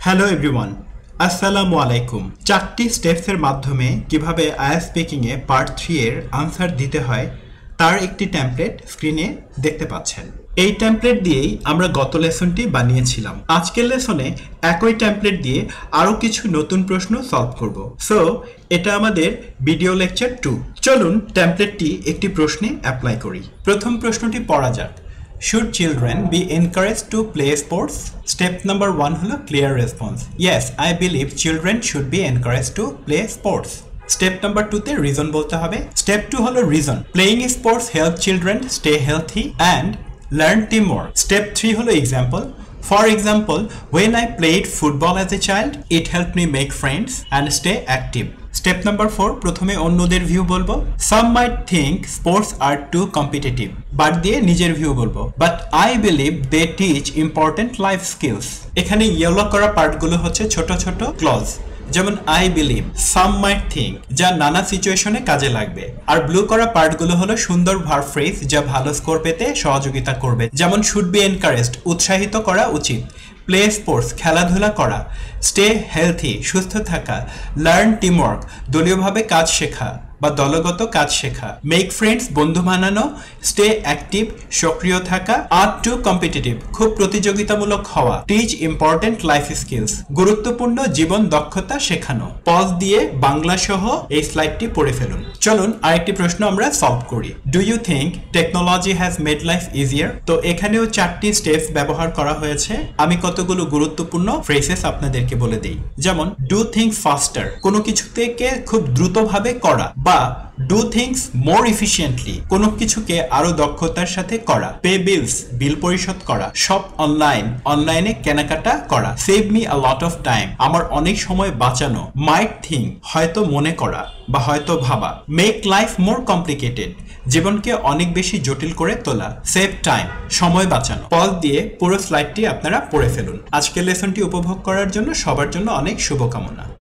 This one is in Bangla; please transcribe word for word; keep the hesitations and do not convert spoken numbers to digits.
হ্যালো এভরিওয়ান, আসসালামু আলাইকুম। চারটি স্টেপসের মাধ্যমে কিভাবে আইএলটিএস স্পিকিং এ পার্ট থ্রি এর আনসার দিতে হয় তার একটি টেমপ্লেট স্ক্রিনে দেখতে পাচ্ছেন। এই টেমপ্লেট দিয়েই আমরা গত লেসনটি বানিয়েছিলাম। আজকের লেসনে একই টেমপ্লেট দিয়ে আরও কিছু নতুন প্রশ্ন সলভ করব। সো এটা আমাদের ভিডিও লেকচার টু। চলুন টেমপ্লেটটি একটি প্রশ্নে অ্যাপ্লাই করি। প্রথম প্রশ্নটি পড়া যাক। Should children be encouraged to play sports? Step number one হলো clear response. Yes, I believe children should be encouraged to play sports. Step number two তে reason বলতে হবে। Step two হলো reason. Playing sports help children stay healthy and learn teamwork. Step three হলো example. For example, when I played football as a child, it helped me make friends and stay active. Step number four, প্রথমে অন্যদের ভিউ বলবো। Some might think sports are too competitive, বাদ দিয়ে নিজের ভিউ বলবো। But I believe they teach important life skills. এখানে ইয়েলো করা পার্টগুলো হচ্ছে ছোট ছোট ক্লজ, যেমন I believe, some might think, যা নানা সিচুয়েশনে কাজে লাগবে। আর ব্লু করা পার্টগুলো হলো সুন্দর ভার্ব ফ্রেজ যা ভালো স্কোর পেতে সহযোগিতা করবে, যেমন should be encouraged, উৎসাহিত করা উচিত। প্লে স্পোর্টস, খেলাধুলা করা। স্টে হেলথি, সুস্থ থাকা। লার্ন টিমওয়ার্ক, দলীয়ভাবে কাজ শেখা বা দলগত কাজ শেখা। মেক ফ্রেন্ডস, বন্ধু বানানো। স্টে অ্যাক্টিভ, সক্রিয় থাকা। আর টু কম্পিটিটিভ, খুব প্রতিযোগিতামূলক হওয়া। টিচ ইম্পর্টেন্ট লাইফ স্কিলস, গুরুত্বপূর্ণ জীবন দক্ষতা শেখানো। পজ দিয়ে বাংলা সহ এই স্লাইডটি পড়ে ফেলুন। চলুন আরেকটি প্রশ্ন আমরা সলভ করি। Do you think technology has made life easier? তো এখানেও চারটি স্টেপস ব্যবহার করা হয়েছে। আমি কতগুলো গুরুত্বপূর্ণ ফ্রেজেস আপনাদেরকে বলে দিই, যেমন ডু থিংস ফাস্টার, কোনো কিছু থেকে খুব দ্রুতভাবে করা, বা ডু থিংস মোর এফিশিয়েন্টলি, কোনো কিছুকে আরো দক্ষতার সাথে করা। পে বিলস, বিল পরিশোধ করা। শপ অনলাইন, অনলাইনে কেনাকাটা করা। Save me a lot of time, আমার অনেক সময় বাঁচানো। মাইট থিঙ্ক, হয়তো মনে করা বা হয়তো ভাবা। মেক লাইফ মোর কমপ্লিকেটেড, জীবনকে অনেক বেশি জটিল করে তোলা। সেভ টাইম, সময় বাঁচানো। পজ দিয়ে পুরো স্লাইডটি আপনারা পড়ে ফেলুন। আজকের লেসনটি উপভোগ করার জন্য সবার জন্য অনেক শুভকামনা।